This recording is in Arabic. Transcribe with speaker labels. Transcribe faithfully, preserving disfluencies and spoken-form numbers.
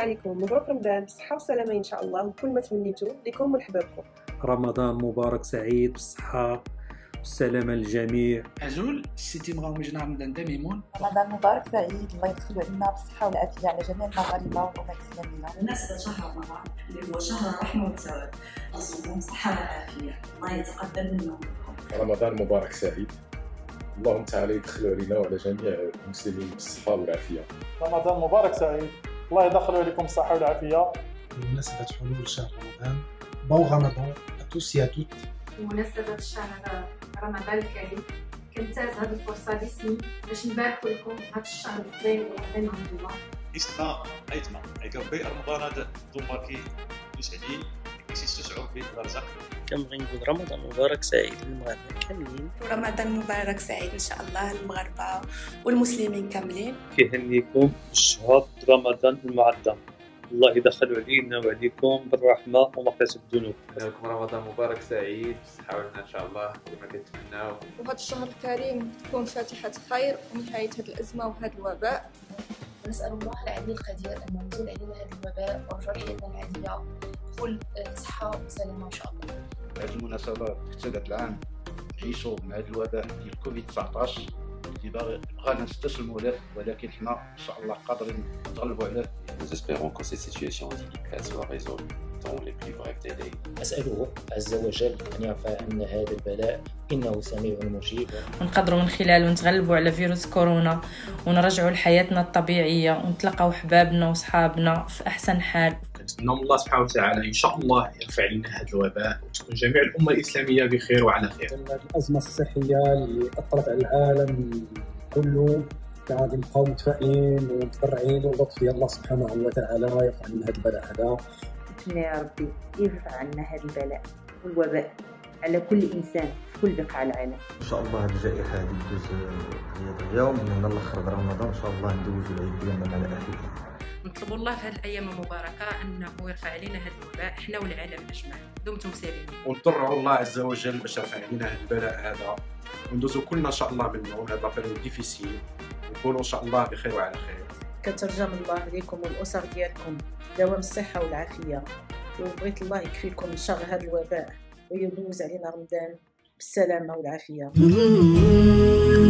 Speaker 1: عليكم، مبروك رمضان بالصحة والسلامة إن شاء الله، وكل ما تمنيتوا لكم ولحبابكم.
Speaker 2: رمضان مبارك سعيد بالصحة والسلامة للجميع.
Speaker 3: عزول سيتي مغاوجنا رمضان دميمون.
Speaker 4: رمضان مبارك سعيد، الله يدخل علينا بالصحة والعافية على جميع المغاربة وأمة الإسلامية.
Speaker 5: بمناسبة شهر رمضان اللي هو شهر الرحمة والتواب، أرجوكم الصحة والعافية، الله يتقبل منا ومنكم.
Speaker 6: رمضان مبارك سعيد، اللهم تعالى يدخلوا علينا وعلى جميع المسلمين بالصحة والعافية.
Speaker 7: رمضان مبارك سعيد، الله يدخل عليكم الصحة والعافية.
Speaker 8: بمناسبة حلول شهر رمضان، بون رمضان à tous et à toutes.
Speaker 9: بمناسبة شهر رمضان الكريم كنتاز هذه الفرصة باسمي باش نبارك لكم هذا الشهر الفضيل والعظيم عند الله.
Speaker 10: إسمع أيتما أيكوبي رمضان هذا دوماكي يسعدين يستشعر به الرزق.
Speaker 11: كنبغي نقول رمضان مبارك سعيد للمغاربة كاملين.
Speaker 12: رمضان مبارك سعيد إن شاء الله للمغاربة والمسلمين كاملين.
Speaker 13: كيهنيكم بالشهر رمضان المعظم، الله يدخل علينا وعليكم بالرحمة ومغفرة الذنوب.
Speaker 14: لكم رمضان مبارك سعيد بالصحة والهنا إن شاء الله كما كنتمناو.
Speaker 15: وهذا الشهر الكريم تكون فاتحة خير ونهاية هذه الأزمة وهذا الوباء.
Speaker 16: ونسأل الله العلي القدير أن يزيل علينا هذا الوباء ويرجع حياتنا العادية بكل صحة وسلامة إن شاء الله.
Speaker 17: هذه المناسبة في هذا العام نعيشوا مع هذا الوباء ديال كوفيد تسعطاش اللي باغي غادي نستسلموا له، ولكن حنا ان شاء الله قادرين نتغلبوا عليه.
Speaker 18: Nous espérons que cette situation délicate soit résolue dans les plus brefs délais.
Speaker 19: أسأله عز وجل أن يرفع عنا هذا البلاء إنه سميع مجيب.
Speaker 20: ونقدروا من خلاله نتغلبوا على فيروس كورونا ونرجعوا لحياتنا الطبيعية ونتلقاو حبابنا وصحابنا في أحسن حال.
Speaker 8: كنتمنى من الله سبحانه وتعالى إن شاء الله يرفع علينا هذا الوباء وتكون جميع الأمة الإسلامية بخير وعلى خير.
Speaker 2: الأزمة الصحية اللي أثرت على العالم كله غادي نبقاو متفائلين ومتبرعين ولطف ديال الله سبحانه وتعالى يرفع عنا هذا البلاء هذا.
Speaker 21: نتمنى يا ربي يرفع عنا هذا البلاء والوباء على كل إنسان في كل بقاع العالم.
Speaker 22: إن شاء الله هذه الجائحة هذه تدوز هذا اليوم من الآخر رمضان إن شاء الله ندوزوا العيد ديالنا مع الأهل.
Speaker 23: نطلب الله في هذه الأيام المباركة أنه يرفع علينا هذا الوباء إحنا والعالم أجمع. دمتم سالمين.
Speaker 3: ونضرعوا الله عز وجل باش يرفع علينا هذا البلاء هذا وندوزوا كلنا إن شاء الله منه هذا لابيريود ديفيسيل ونكونوا إن شاء الله بخير وعلى خير.
Speaker 1: كترجم الله عليكم والأسر ديالكم دوام الصحة والعافية، وبغيت الله يكفيكم شر هذا الوباء ويدوز علينا رمضان بالسلامة والعافية.